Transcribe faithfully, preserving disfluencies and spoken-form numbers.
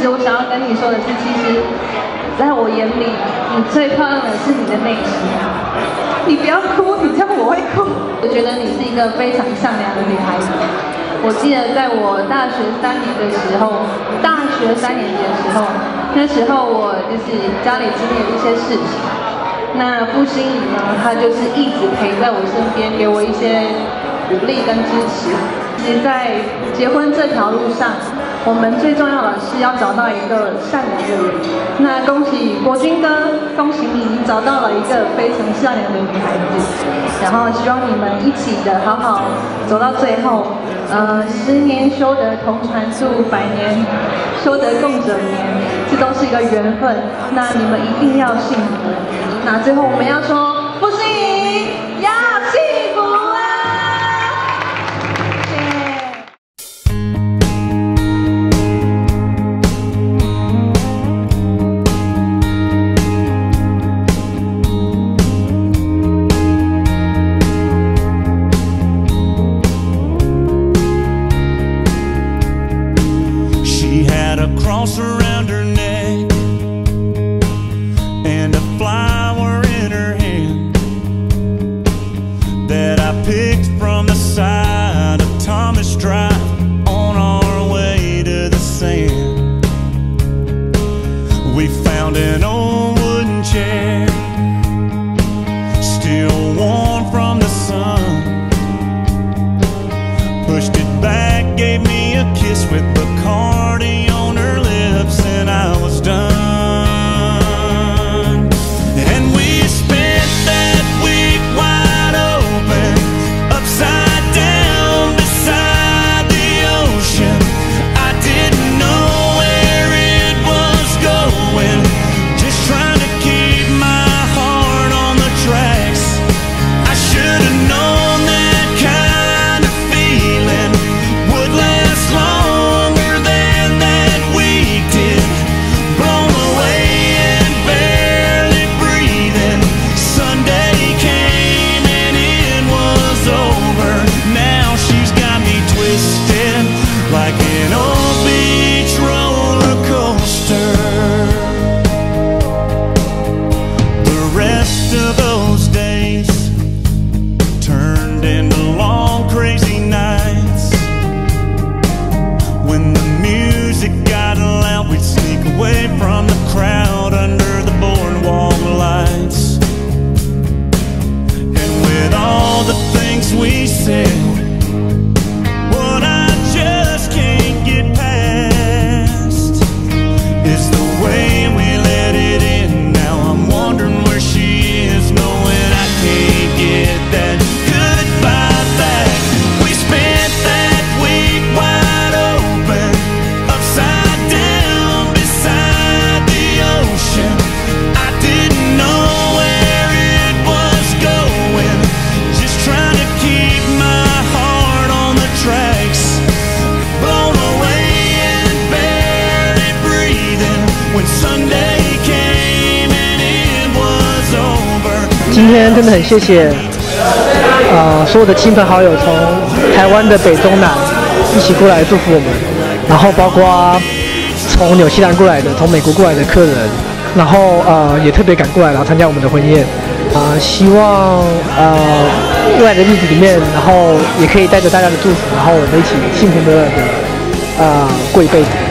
实我想要跟你说的是，其实在我眼里，你最漂亮的是你的内心。你不要哭，你这样我会哭。我觉得你是一个非常善良的女孩子。我记得在我大学三年的时候，大学三年级的时候，那时候我就是家里经历了一些事情。那傅心怡呢，她就是一直陪在我身边，给我一些鼓励跟支持。其实，在结婚这条路上，我们最重要的是要找到一个善良的人。那恭喜国军哥，恭喜你，你找到了一个非常善良的女孩子。然后希望你们一起的好好走到最后。呃，十年修得同船渡，百年修得共枕眠，这都是一个缘分。那你们一定要幸福。那最后我们要说，傅心怡要幸福啊！ Cross around her neck and a flower in her hand that I picked from the side of Thomas Drive on our way to the sand. We found an old wooden chair, still warm from the sun. Pushed it back, gave me a kiss with Bacardi on her lips, and I was done. And we spent that week wide open, upside down beside the ocean. I didn't know where it was going, just trying to keep my heart on the tracks. I should have known that kind of feeling would last longer than that week did. Blown away and barely breathing. Sunday came and it was over. Now she's got me twisted like an old beach roller coaster. The rest of those days turned into long crazy nights. When the music got loud, we'd sneak away from the crowd under the boardwalk lights. And with all the things we said, what I just can't get past is the way we let it in. Now I'm wondering where she is, knowing I can't get that goodbye back. We spent that week wide open, upside down beside the ocean. I didn't know where it was going, just trying to keep my heart on the tracks. Blown away and barely breathing when Sunday came and it was over. 今天真的很谢谢，呃，所有的亲朋好友从台湾的北中南一起过来祝福我们，然后包括从纽西兰过来的、从美国过来的客人，然后呃也特别赶过来，然后参加我们的婚宴。啊、呃，希望呃未来的日子里面，然后也可以带着大家的祝福，然后我们一起幸福美满的呃过一辈子。